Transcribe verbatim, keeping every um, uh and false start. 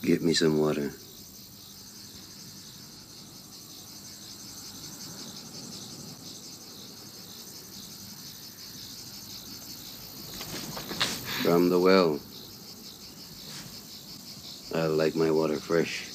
Get me some water. From the well. I like my water fresh.